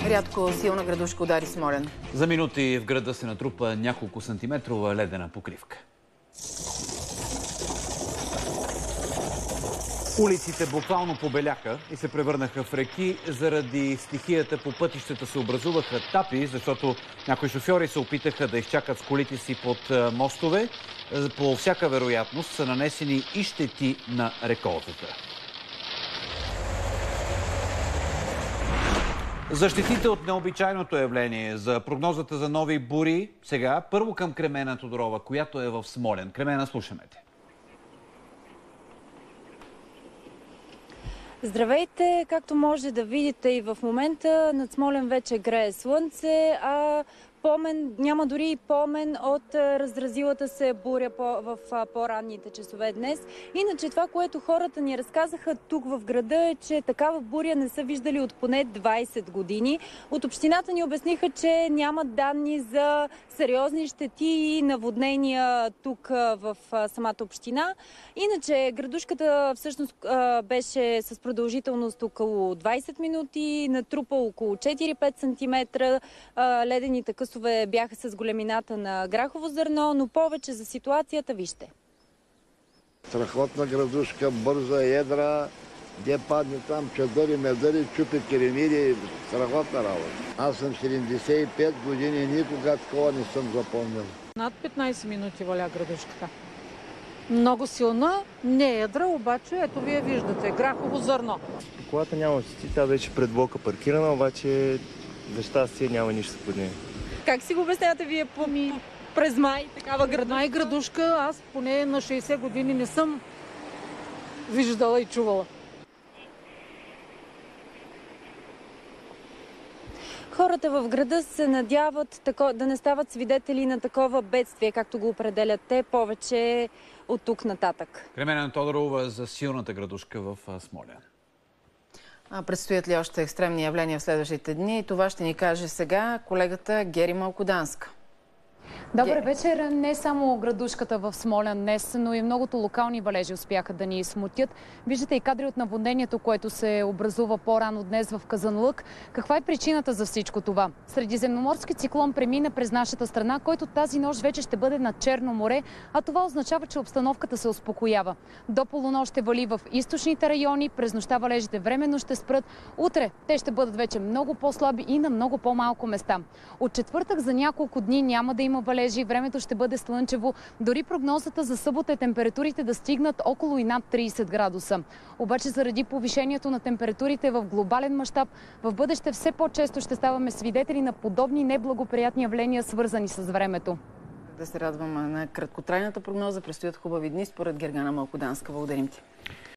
Рядко силна градушка удари Смолян. За минути в града се натрупа няколко сантиметрова ледена покривка. Улиците буквално побеляха и се превърнаха в реки. Заради стихията по пътищата се образуваха тапи, защото някои шофьори се опитаха да изчакат с колите си под мостове. По всяка вероятност са нанесени и щети на реколтата. Защитите от необичайното явление, за прогнозата за нови бури, сега първо към Кремена Тодорова, която е в Смолян. Кремена, слушаме те. Здравейте! Както може да видите и в момента над Смолян вече грее слънце, а няма дори и помен от разразилата се буря в по-ранните часове днес. Иначе това, което хората ни разказаха тук в града е, че такава буря не са виждали от поне 20 години. От общината ни обясниха, че нямат данни за сериозни щети и наводнения тук в самата община. Иначе градушката всъщност беше с продължителност около 20 минути, натрупа около 4-5 см. Ледените късове бяха с големината на грахово зърно, но повече за ситуацията вижте. Страхотна градушка, бърза, едра, де падне там, чадъри, медъри, чупи керемири, страхотна работа. Аз съм 75 години, никога такова не съм запомнил. Над 15 минути валя градушката. Много силна, не едра, обаче ето вие виждате, грахово зърно. Колата няма щети, тя беше пред блока паркирана, обаче за щастие няма нищо под нея. Как си го обяснявате вие през май такава градушка? Най-градушка аз поне на 60 години не съм виждала и чувала. Хората в града се надяват да не стават свидетели на такова бедствие, както го определят те, повече от тук нататък. Кремена Тодорова за силната градушка в Смолян. Предстоят ли още екстремни явления в следващите дни? Това ще ни каже сега колегата Гери Малкоданска. Добър вечер. Не само градушката в Смолян днес, но и многото локални валежи успяха да ни смутят. Виждате и кадри от наводнението, което се образува по-рано днес в Казанлък. Каква е причината за всичко това? Средиземноморски циклон премина през нашата страна, който тази нощ вече ще бъде над Черно море, а това означава, че обстановката се успокоява. До полунощ ще вали в източните райони, през нощта валежите временно ще спрат. Утре те ще бъдат вече много по-слаби и на много по-малко места. От четвъртък за няколко дни няма да има валежи, времето ще бъде слънчево. Дори прогнозата за събота е температурите да стигнат около и над 30 градуса. Обаче заради повишението на температурите в глобален мащаб, в бъдеще все по-често ще ставаме свидетели на подобни неблагоприятни явления, свързани с времето. Да се радваме на краткотрайната прогноза. Предстоят хубави дни според Гергана Малкоданска. Благодарим ти.